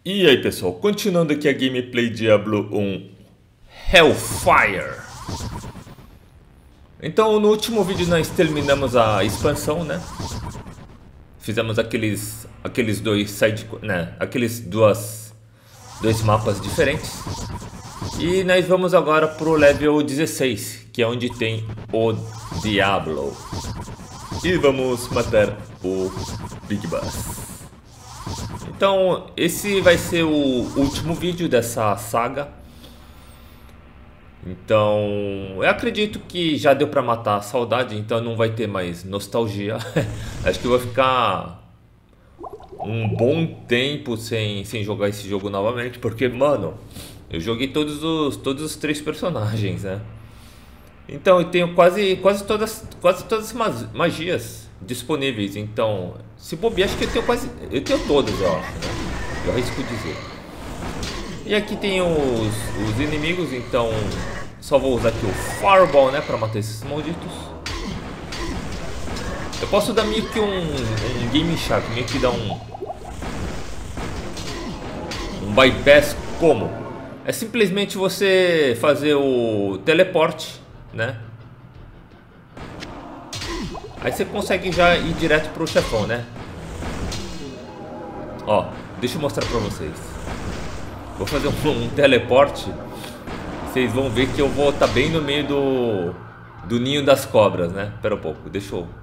E aí pessoal, continuando aqui a gameplay Diablo 1 Hellfire. Então no último vídeo nós terminamos a expansão, né? Fizemos aqueles dois dois mapas diferentes. E nós vamos agora pro level 16, que é onde tem o Diablo. E vamos matar o Big Boss. Então, esse vai ser o último vídeo dessa saga. Então, eu acredito que já deu pra matar a saudade, então não vai ter mais nostalgia. Acho que eu vou ficar um bom tempo sem jogar esse jogo novamente, porque, mano, eu joguei todos os três personagens, né? Então, eu tenho quase todas as magias disponíveis. Então, se bobear, acho que eu tenho todas, eu acho, né? Eu arrisco dizer. E aqui tem os inimigos, então só vou usar aqui o Fireball, né, pra matar esses malditos. Eu posso dar meio que um Game Shark, meio que dar um bypass. Como? É simplesmente você fazer o teleporte, né? Aí você consegue já ir direto pro chefão, né? Ó, deixa eu mostrar pra vocês. Vou fazer um teleporte. Vocês vão ver que eu vou estar bem no meio do ninho das cobras, né? Espera um pouco, deixa eu...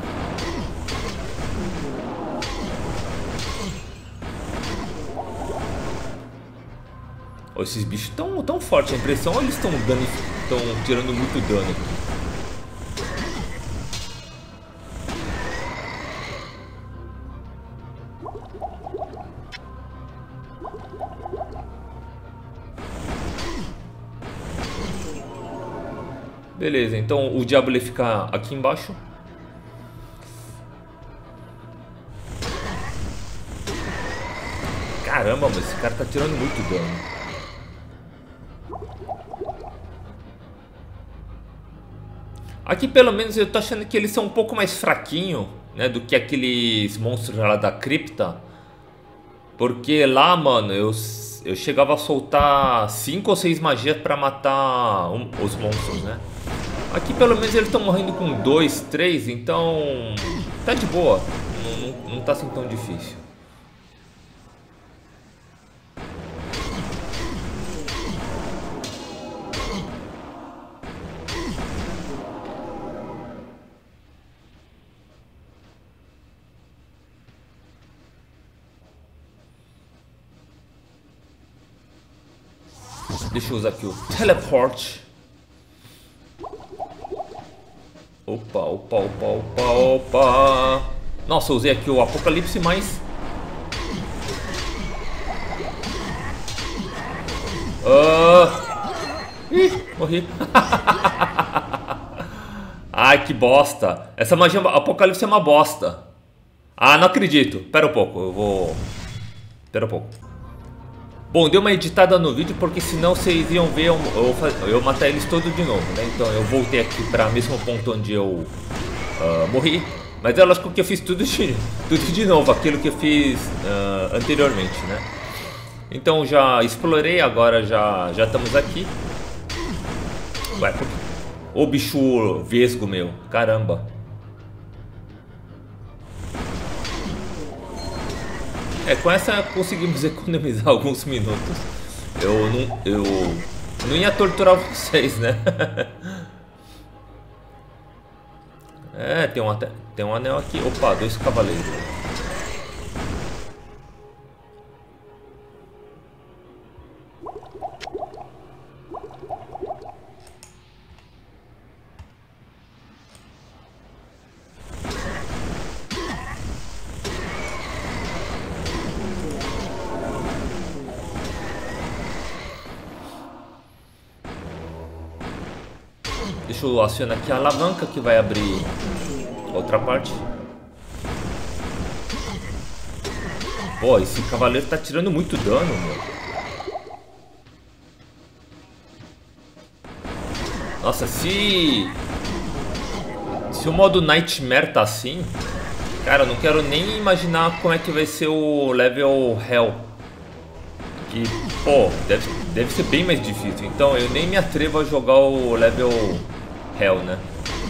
Ó, esses bichos tão fortes, a impressão ou eles estão tirando muito dano aqui. Beleza, então o diabo ele fica aqui embaixo. Caramba, mas esse cara tá tirando muito dano. Aqui pelo menos eu tô achando que eles são um pouco mais fraquinhos, né, do que aqueles monstros lá da cripta. Porque lá, mano, eu chegava a soltar 5 ou 6 magias pra matar os monstros, né? Aqui pelo menos eles estão morrendo com 2, 3, então tá de boa, não tá assim tão difícil. Deixa eu usar aqui o teleport. Opa, opa, opa, opa, opa. Nossa, eu usei aqui o Apocalipse, mas... Ih, morri. Ai, que bosta. Essa magia Apocalipse é uma bosta. Ah, não acredito. Pera um pouco, eu vou... Pera um pouco. Bom, deu uma editada no vídeo porque senão vocês iam ver eu matar eles todos de novo, né? Então eu voltei aqui para o mesmo ponto onde eu morri. Mas é lógico que eu fiz tudo de novo, aquilo que eu fiz anteriormente, né? Então já explorei, agora já estamos aqui. Ué, ô bicho vesgo, meu, caramba. Com essa conseguimos economizar alguns minutos. Eu não ia torturar vocês, né? Tem um anel aqui. Opa, 2 cavaleiros. Deixa eu acionar aqui a alavanca que vai abrir outra parte. Pô, esse cavaleiro tá tirando muito dano, meu. Nossa, se o modo Nightmare tá assim, cara, eu não quero nem imaginar como é que vai ser o level Hell. Que, pô, deve ser bem mais difícil. Então eu nem me atrevo a jogar o level Hell, né?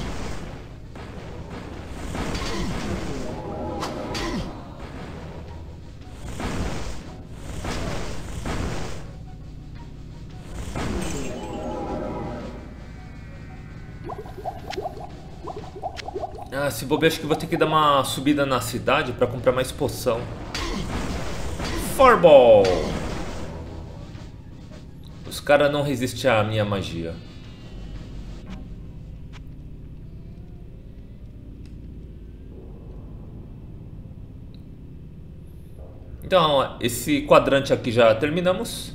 Ah, se bobear, acho que vou ter que dar uma subida na cidade pra comprar mais poção. Fireball! Os caras não resistem à minha magia. Então, esse quadrante aqui já terminamos.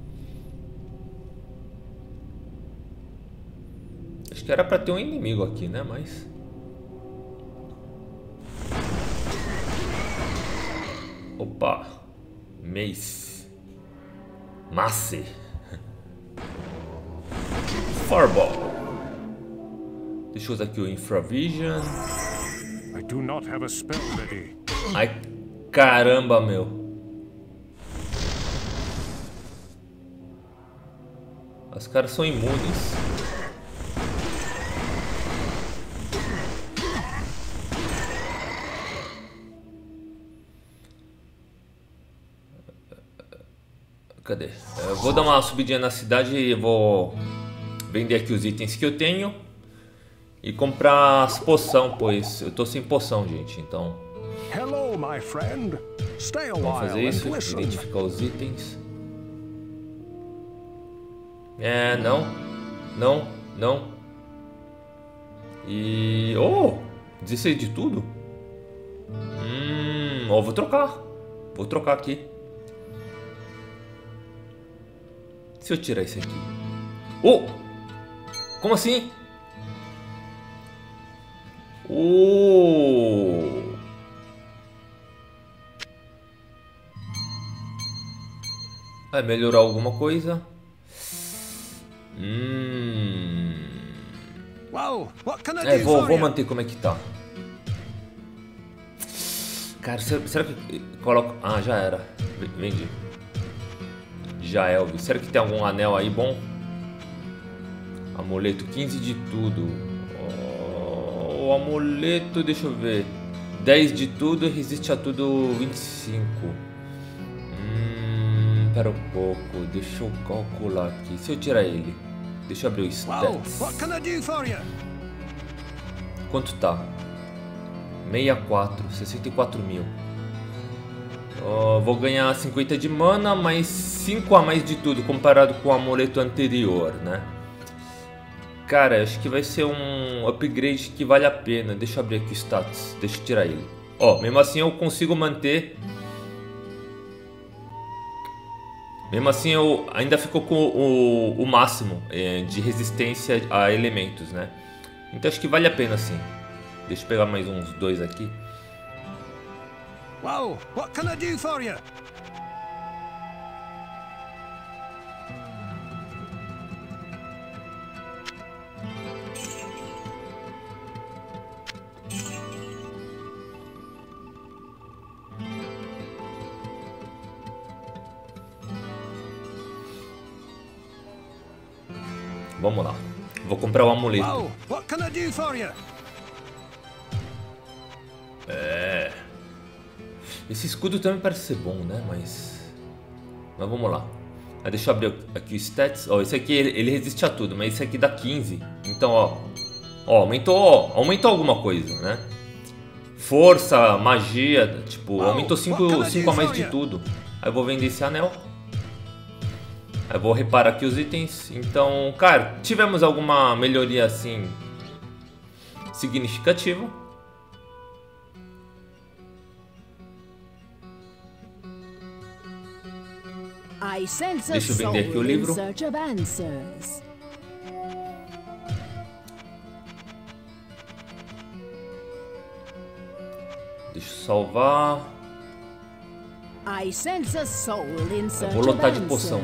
Acho que era pra ter um inimigo aqui, né? Mas... Opa! Mace. Mace. Fireball. Deixa eu usar aqui o Infravision. I do not have a spell ready. Ai, caramba, meu. Os caras são imunes. Cadê? Eu vou dar uma subidinha na cidade e vou vender aqui os itens que eu tenho e comprar as poção, pois eu tô sem poção, gente. Então Hello, my friend. Stay a vamos fazer while isso, and listen. identificar os itens. É, não. E... Oh! 16 de tudo? Ó, vou trocar. Vou trocar aqui. Se eu tirar isso aqui. Oh! Como assim? Oh! Vai melhorar alguma coisa? Well, what can I É, do vou for you? manter como é que tá. Cara, será que coloco... Ah, já era. Vendi. Já Elvis. Será que tem algum anel aí bom? Amuleto 15 de tudo. Oh, o amuleto, deixa eu ver. 10 de tudo, resiste a tudo 25. Pera um pouco, deixa eu calcular aqui. Se eu tirar ele, deixa eu abrir o Well, stats. what can I do for you? Quanto tá? 64, 64 mil. Vou ganhar 50 de mana, mais 5 a mais de tudo comparado com o amuleto anterior, né? Cara, acho que vai ser um upgrade que vale a pena. Deixa eu abrir aqui o status, deixa eu tirar ele. Ó, mesmo assim eu consigo manter. Mesmo assim eu ainda fico com o máximo de resistência a elementos, né? Então acho que vale a pena sim. Deixa eu pegar mais uns dois aqui. Well, what can I do for you? Vamos lá. Vou comprar o amuleto. Well, what can I do for you? Esse escudo também parece ser bom, né? Mas vamos lá. Deixa eu abrir aqui o stats. Ó, esse aqui ele resiste a tudo, mas esse aqui dá 15. Então, ó, aumentou alguma coisa, né? Força, magia, tipo, aumentou 5 a mais de tudo. Aí eu vou vender esse anel. Aí eu vou reparar aqui os itens. Então, cara, tivemos alguma melhoria assim significativa. Deixa eu vender aqui o livro. Deixa eu salvar. Eu vou lotar de poção.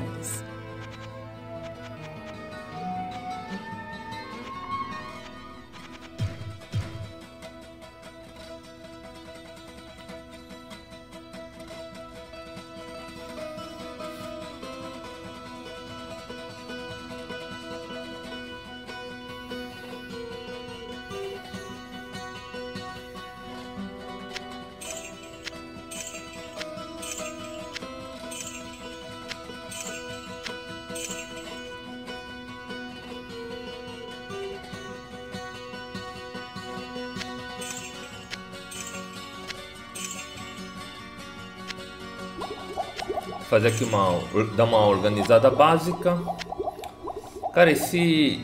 Fazer aqui dar uma organizada básica. Cara, esse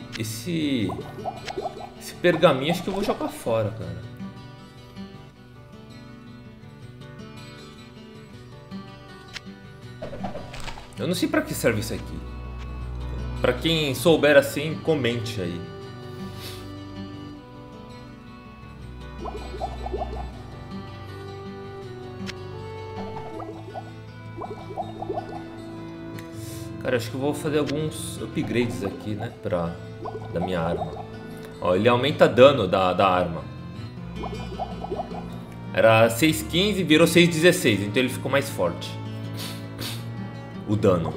pergaminho acho que eu vou jogar fora, cara. Eu não sei pra que serve isso aqui. Pra quem souber assim, comente aí. Cara, acho que eu vou fazer alguns upgrades aqui, né, da minha arma. Ó, ele aumenta dano da arma. Era 6,15 e virou 6,16, então ele ficou mais forte. O dano.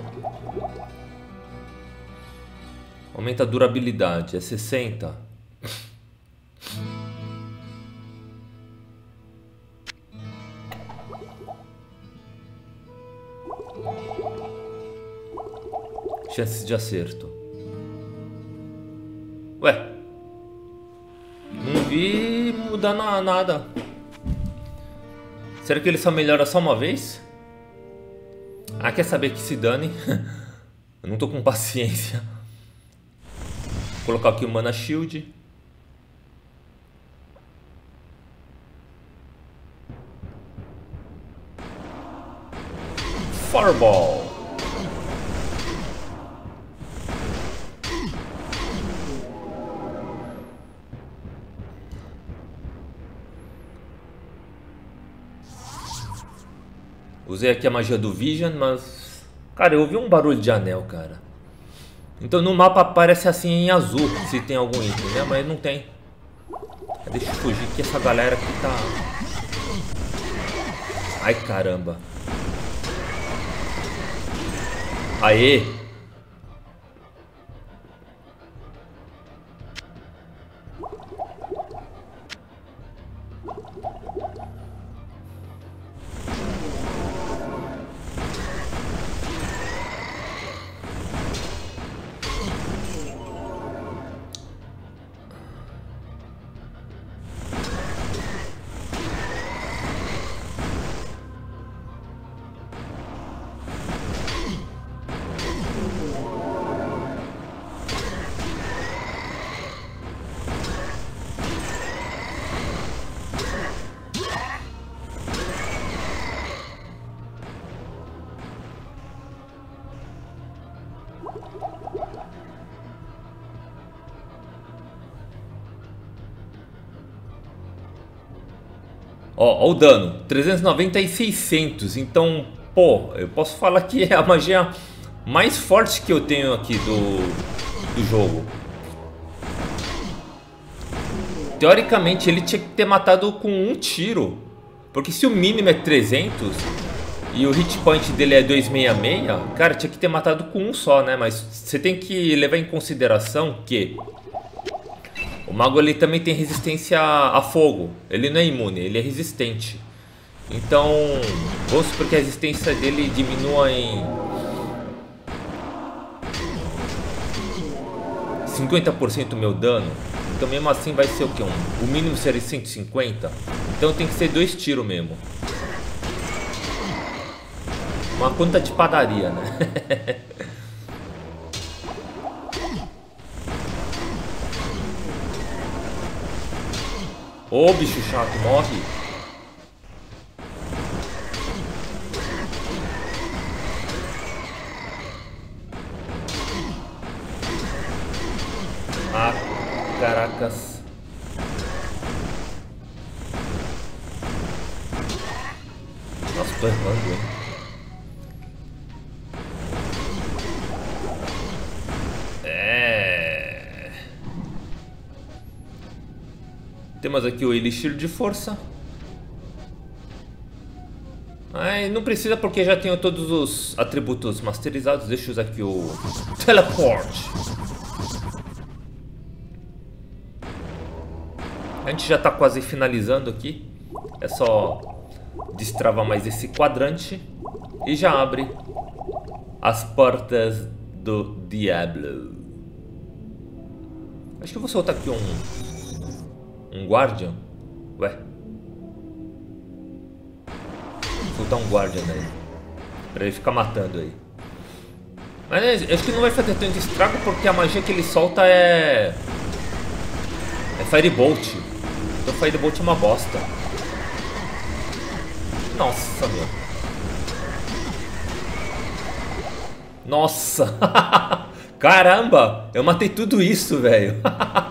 Aumenta a durabilidade, é 60. Chances de acerto. Ué, não vi mudar nada. Será que ele só melhora só uma vez? Ah, quer saber que se dane? Eu não tô com paciência. Vou colocar aqui o Mana Shield. Fireball. Usei aqui a magia do Vision, mas... Cara, eu ouvi um barulho de anel, cara. Então no mapa aparece assim em azul, se tem algum item, né? Mas não tem. Deixa eu fugir que essa galera aqui tá... Ai, caramba. Aê! Ó o dano, 390 e 600, então, pô, eu posso falar que é a magia mais forte que eu tenho aqui do jogo. Teoricamente ele tinha que ter matado com um tiro, porque se o mínimo é 300 e o hit point dele é 266, cara, tinha que ter matado com um só, né? Mas você tem que levar em consideração que o mago ele também tem resistência a fogo. Ele não é imune, ele é resistente. Então, vamos supor que a resistência dele diminua em 50% o meu dano. Então mesmo assim vai ser o que? O mínimo seria 150. Então tem que ser 2 tiros mesmo. Uma conta de padaria, né? Ô, bicho chato, morre. Ah, caracas. Nossa, tô errando, hein? Temos aqui o Elixir de Força. Mas não precisa porque já tenho todos os atributos masterizados. Deixa eu usar aqui o Teleport. A gente já está quase finalizando aqui. É só destravar mais esse quadrante e já abre as portas do Diablo. Acho que eu vou soltar aqui um Guardian. Ué. Vou soltar um Guardian aí. Pra ele ficar matando aí. Mas acho que não vai fazer tanto estrago porque a magia que ele solta é Firebolt. Então Firebolt é uma bosta. Nossa, meu. Nossa. Caramba, eu matei tudo isso, velho.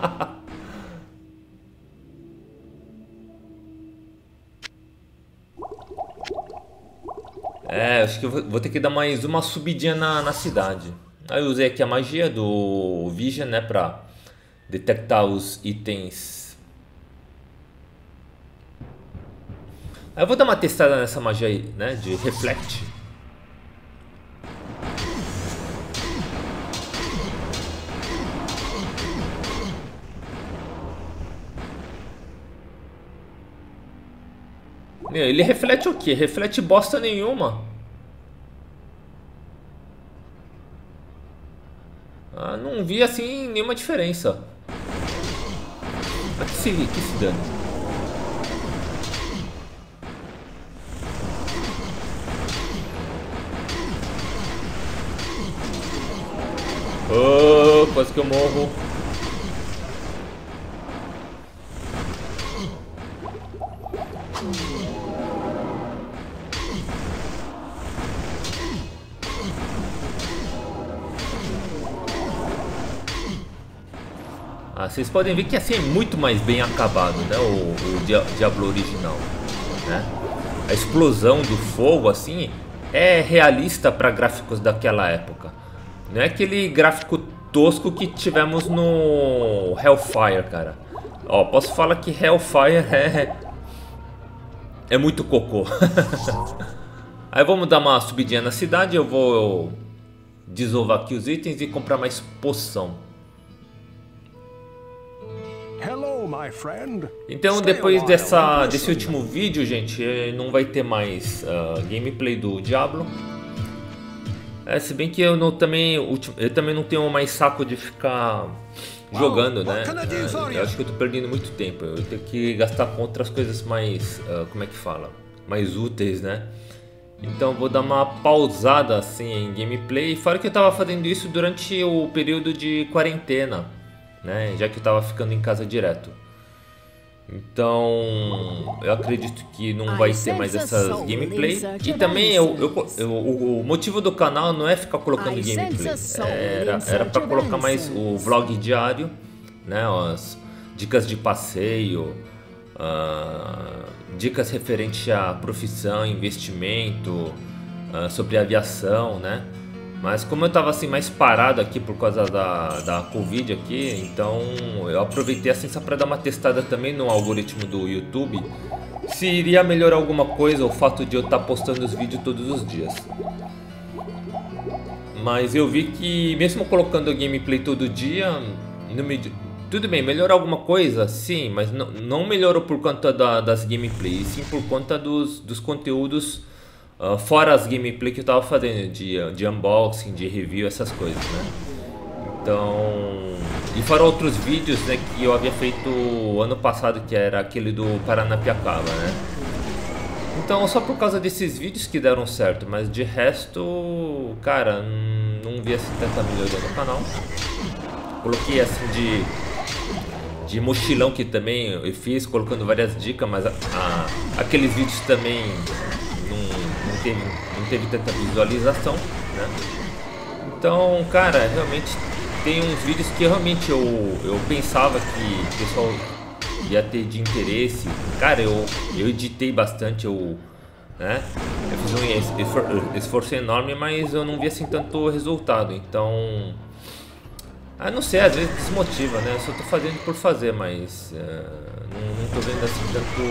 Acho que eu vou ter que dar mais uma subidinha na cidade. Aí eu usei aqui a magia do Vision, né, pra detectar os itens. Aí eu vou dar uma testada nessa magia aí, né, de Reflect. Meu, ele reflete o quê? Reflete bosta nenhuma. Ah, não vi assim nenhuma diferença. Mas que se dane. Oh, quase que eu morro. Vocês podem ver que assim é muito mais bem acabado, né? O Diablo original, né? A explosão do fogo assim é realista para gráficos daquela época. Não é aquele gráfico tosco que tivemos no Hellfire, cara. Ó, posso falar que Hellfire é muito cocô. Aí vamos dar uma subidinha na cidade. Eu vou desovar aqui os itens e comprar mais poção. Hello, my friend. Então depois desse último vídeo, gente, não vai ter mais gameplay do Diablo. Se bem que eu também não tenho mais saco de ficar jogando, né? Eu acho que eu tô perdendo muito tempo. Eu tenho que gastar com outras coisas mais, como é que fala? Mais úteis, né? Então vou dar uma pausada assim em gameplay. Fora que eu tava fazendo isso durante o período de quarentena, né? Já que eu tava ficando em casa direto. Então eu acredito que não vai ter mais essas gameplay. E também o motivo do canal não é ficar colocando gameplay, era para colocar mais o vlog diário, né? As dicas de passeio, dicas referentes à profissão, investimento, sobre aviação, né? Mas como eu tava assim mais parado aqui por causa da Covid aqui, então eu aproveitei assim só para dar uma testada também no algoritmo do YouTube, se iria melhorar alguma coisa o fato de eu estar postando os vídeos todos os dias. Mas eu vi que mesmo colocando gameplay todo dia, tudo bem, melhorou alguma coisa? Sim, mas não melhorou por conta das gameplays, sim por conta dos conteúdos. Fora as gameplay que eu tava fazendo de unboxing, de review, essas coisas, né? Então... E fora outros vídeos, né, que eu havia feito ano passado, que era aquele do Paranapiacaba, né? Então só por causa desses vídeos que deram certo, mas de resto, cara, não vi assim tanta melhoria no canal. Coloquei assim de mochilão que também eu fiz, colocando várias dicas, mas aqueles vídeos também... Não teve tanta visualização, né? Então, cara, realmente tem uns vídeos que realmente eu pensava que o pessoal ia ter de interesse. Cara, eu editei bastante, né? Eu fiz um esforço enorme, mas eu não vi assim tanto resultado. Então, não sei, às vezes desmotiva, né? Eu só tô fazendo por fazer, mas não tô vendo assim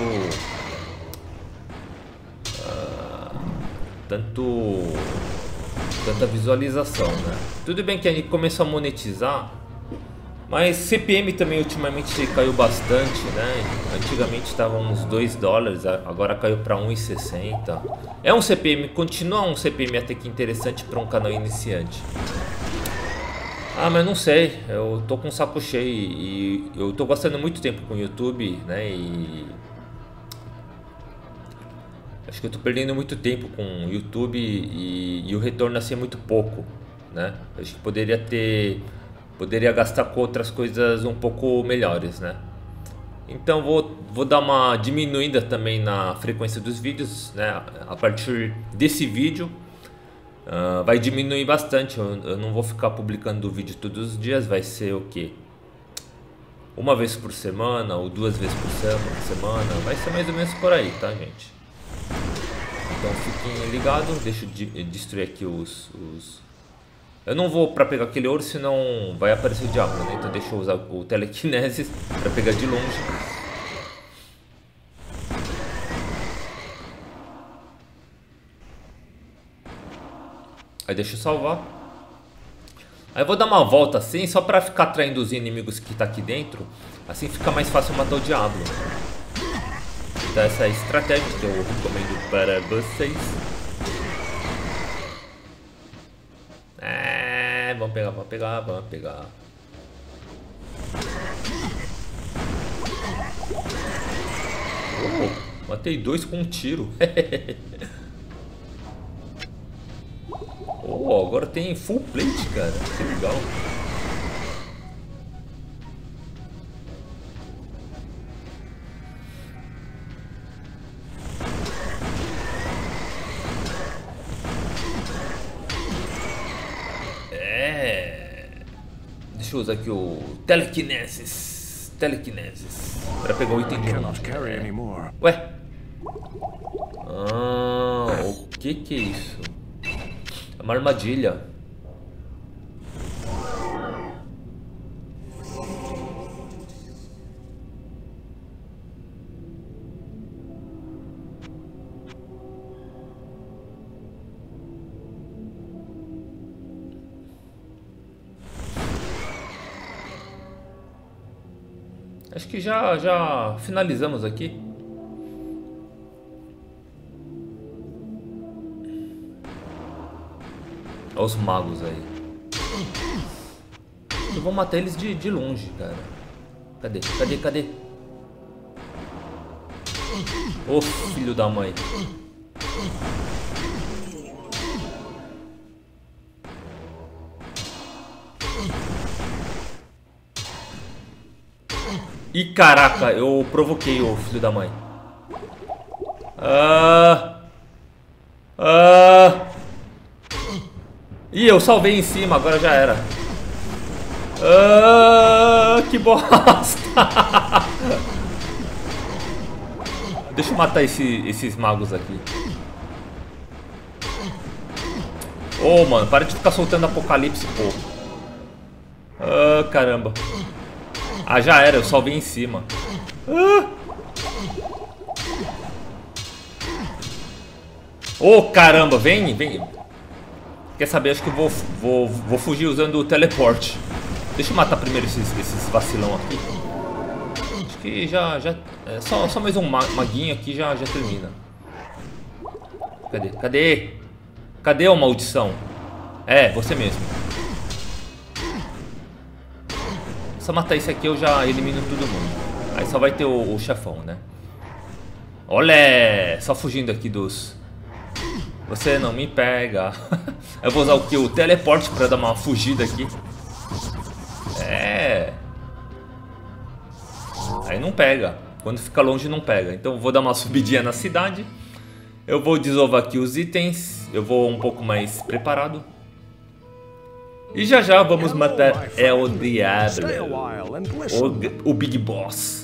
tanta visualização, né? Tudo bem que a gente começou a monetizar, mas CPM também ultimamente caiu bastante, né? Antigamente estava uns $2, agora caiu para 1,60. É um CPM, continua um CPM até que interessante para um canal iniciante. Mas não sei, eu tô com um saco cheio e eu tô gastando muito tempo com o YouTube, né? E Acho que eu tô perdendo muito tempo com o YouTube e o retorno assim é muito pouco, né? Acho que poderia gastar com outras coisas um pouco melhores, né? Então vou dar uma diminuída também na frequência dos vídeos, né? A partir desse vídeo vai diminuir bastante. Eu não vou ficar publicando o vídeo todos os dias, vai ser o quê? Uma vez por semana ou 2 vezes por semana, vai ser mais ou menos por aí, tá, gente? Então fiquem ligados, deixa eu destruir aqui os... Eu não vou pra pegar aquele ouro, senão vai aparecer o diabo, né? Então deixa eu usar o telekinesis pra pegar de longe. Aí deixa eu salvar. Aí eu vou dar uma volta assim, só pra ficar atraindo os inimigos que tá aqui dentro. Assim fica mais fácil matar o diabo. Então essa é a estratégia que eu recomendo para vocês. Vamos pegar. Matei 2 com um tiro. Agora tem full plate, cara. Que legal. Deixa eu usar aqui o telekinesis para pegar o item de longe. Ué? O que é isso? É uma armadilha. Acho que já finalizamos aqui. Olha os magos aí. Eu vou matar eles de longe, cara. Cadê? Ô, filho da mãe. Ih, caraca, eu provoquei o filho da mãe. Ih, eu salvei em cima, agora já era. Que bosta. Deixa eu matar esses magos aqui. Mano, para de ficar soltando apocalipse, pô. Caramba. Já era, eu salvei em cima. Caramba, vem. Quer saber? Acho que eu vou fugir usando o teleporte. Deixa eu matar primeiro esses vacilão aqui. Acho que já só mais um maguinho aqui já termina. Cadê, ô maldição? Você mesmo. Só matar esse aqui eu já elimino todo mundo. Aí só vai ter o chefão, né? Olé! Só fugindo aqui dos... Você não me pega. Eu vou usar o que? O teleporte pra dar uma fugida aqui. Aí não pega. Quando fica longe não pega. Então eu vou dar uma subidinha na cidade. Eu vou desovar aqui os itens. Eu vou um pouco mais preparado. E já vamos matar o Diablo, o Big Boss.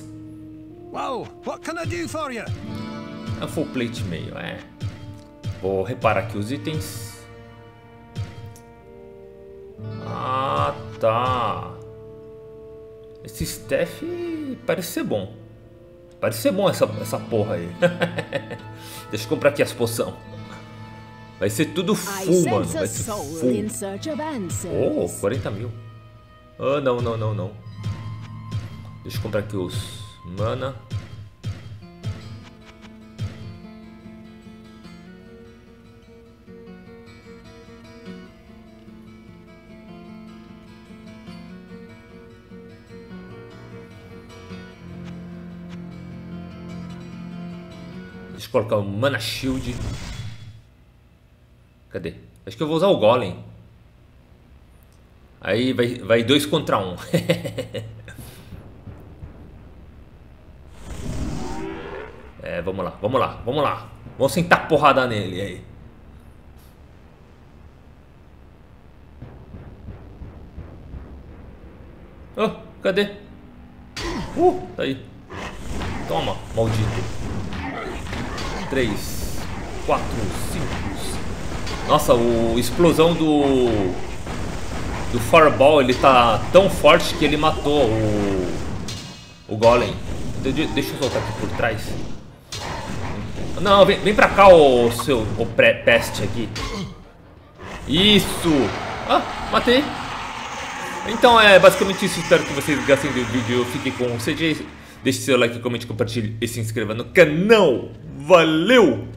É full plate meio, Vou reparar aqui os itens. Tá. Esse staff parece ser bom. Parece ser bom essa porra aí. Deixa eu comprar aqui as poções. Vai ser tudo full, mano. Vai ser full. 40 mil. Não. Deixa eu comprar aqui os mana. Deixa eu colocar o Mana Shield. Cadê? Acho que eu vou usar o Golem. Aí vai 2 contra 1. Vamos lá. Vamos sentar porrada nele aí. Oh, cadê? Tá aí. Toma, maldito. 3, 4, 5. Nossa, a explosão do Fireball, ele tá tão forte que ele matou o Golem. Deixa eu soltar aqui por trás. Não, vem pra cá, o peste aqui. Isso. Ah, matei. Então é basicamente isso. Espero que vocês gostem do vídeo. Fiquem com o CJ. Deixe seu like, comente, compartilhe e se inscreva no canal. Valeu!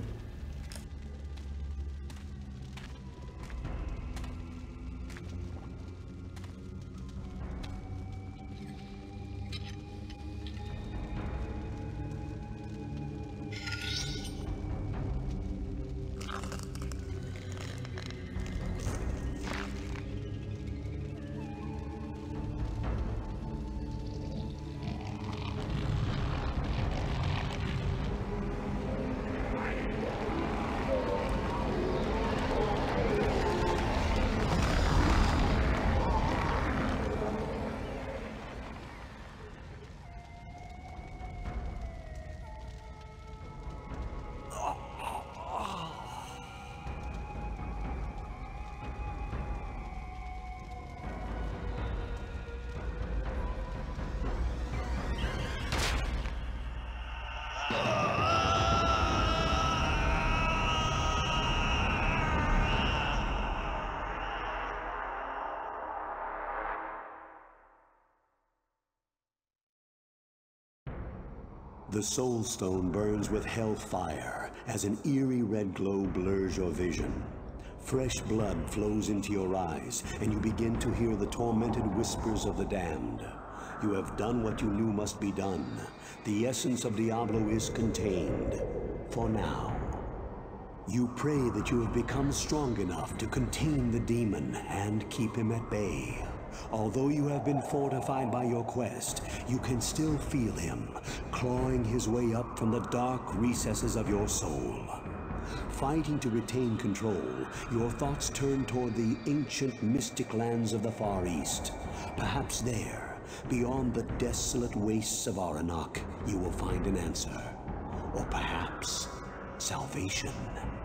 The Soul Stone burns with hellfire as an eerie red glow blurs your vision. Fresh blood flows into your eyes, and you begin to hear the tormented whispers of the damned. You have done what you knew must be done. The essence of Diablo is contained. For now. You pray that you have become strong enough to contain the demon and keep him at bay. Although you have been fortified by your quest, you can still feel him, clawing his way up from the dark recesses of your soul. Fighting to retain control, your thoughts turn toward the ancient mystic lands of the Far East. Perhaps there, beyond the desolate wastes of Aranok, you will find an answer. Or perhaps, salvation.